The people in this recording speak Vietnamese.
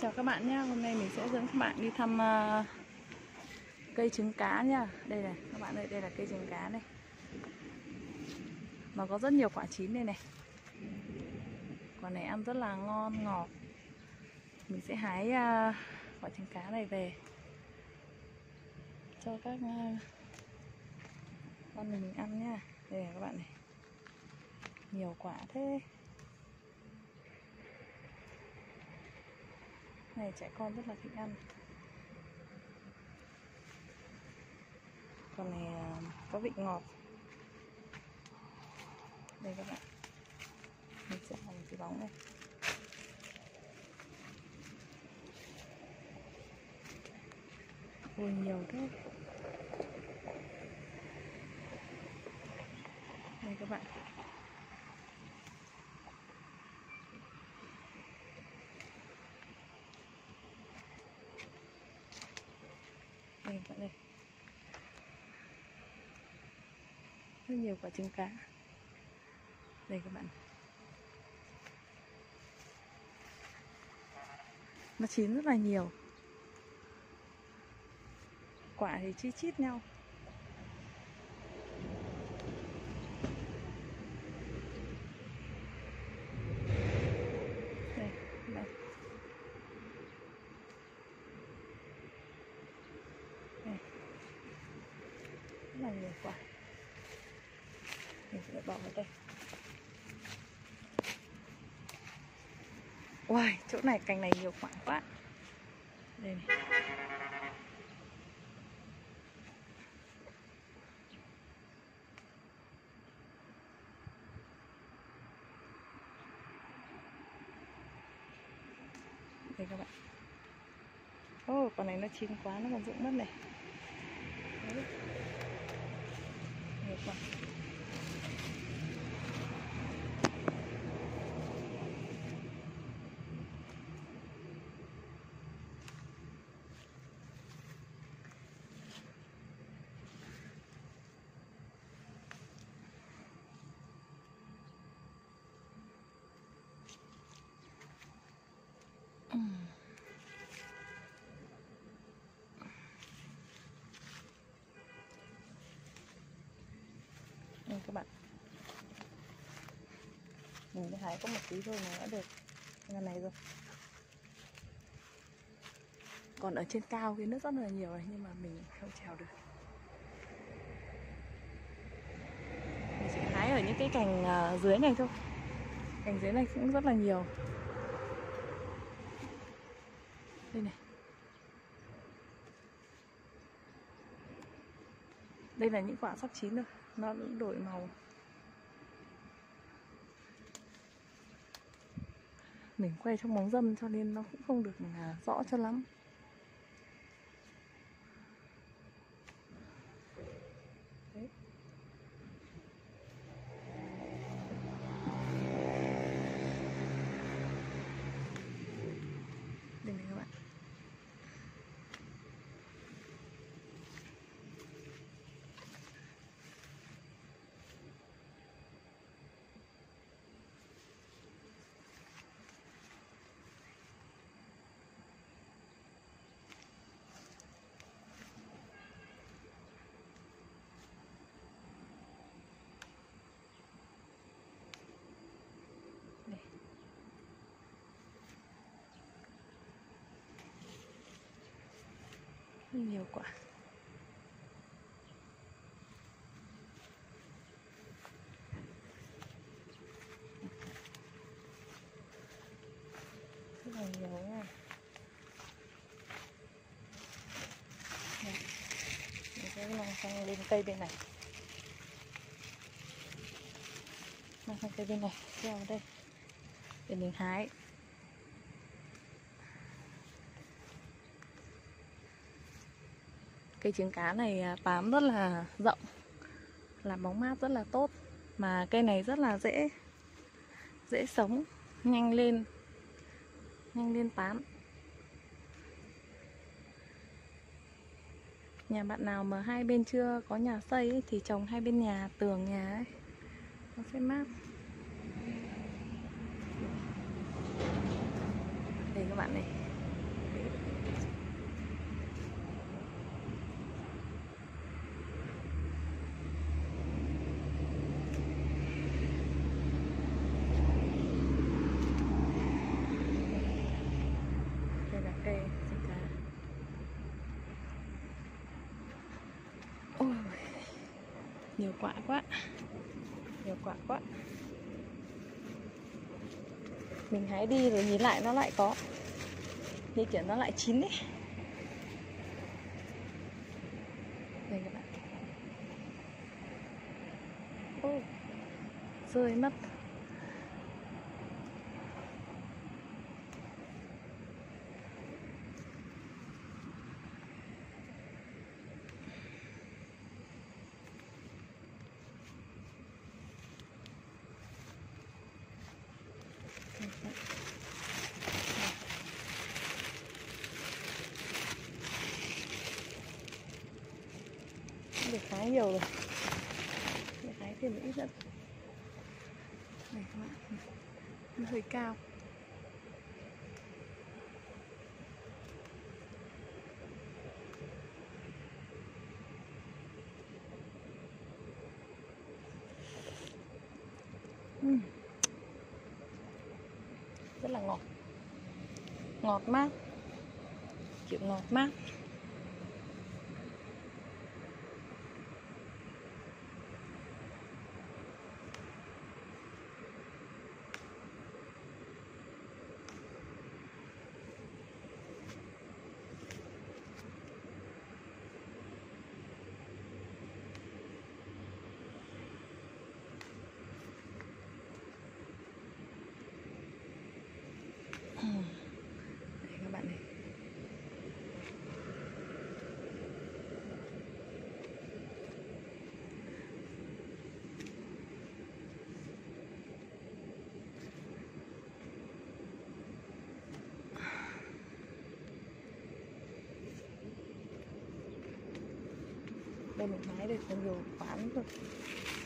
Chào các bạn nhé, hôm nay mình sẽ dẫn các bạn đi thăm cây trứng cá nha. Đây này, các bạn ơi, đây là cây trứng cá này. Nó có rất nhiều quả chín đây này. Quả này ăn rất là ngon, ngọt. Mình sẽ hái quả trứng cá này về cho các con mình ăn nha. Đây này các bạn này. Nhiều quả thế. Này trẻ con rất là thích ăn. Còn này có vị ngọt. Đây các bạn. Mình sẽ làm cái bóng này. Ôi nhiều thế. Đây các bạn. Đây các bạn đây. Rất nhiều quả trứng cá. Đây các bạn. Nó chín rất là nhiều. Quả thì chi chít nhau. Đây, đây. Đây. Rất là nhiều quả. Mình sẽ bỏ vào đây. Wow, chỗ này cành này nhiều quả quá. Đây này. Đây các bạn. Quả này nó chín quá, nó còn rụng mất này. Đấy. Nhiều quả. Đây các bạn. Mình mới hái có một tí thôi mà đã được ngần này rồi. Còn ở trên cao cái nước rất là nhiều này, nhưng mà mình không trèo được. Mình chỉ hái ở những cái cành dưới này thôi. Cành dưới này cũng rất là nhiều. Đây này. Đây là những quả sắp chín rồi, nó cũng đổi màu. Mình quay trong bóng râm cho nên nó cũng không được rõ cho lắm. Đấy. Đây này các bạn. Nhiều quả. Rất là nhiều nha. Mình sẽ mang sang lên cây bên này. Mang sang cây bên này, treo vào đây để mình hái. Cây trứng cá này bám rất là rộng, làm bóng mát rất là tốt. Mà cây này rất là dễ sống, nhanh lên tán. Nhà bạn nào mà hai bên chưa có nhà xây ấy, thì trồng hai bên nhà, tường nhà ấy, nó sẽ mát. Đây các bạn này. Nhiều quả quá. Nhiều quả quá. Mình hái đi rồi nhìn lại nó lại có, như kiểu nó lại chín ấy. Đây các bạn. Ô, rơi mất. Được khá nhiều rồi, để hái thêm một ít nữa. Này các bạn, nó hơi cao. Rất là ngọt, ngọt mát, kiểu ngọt mát. Đây các bạn này. Đây mình hái được nhiều quán rồi.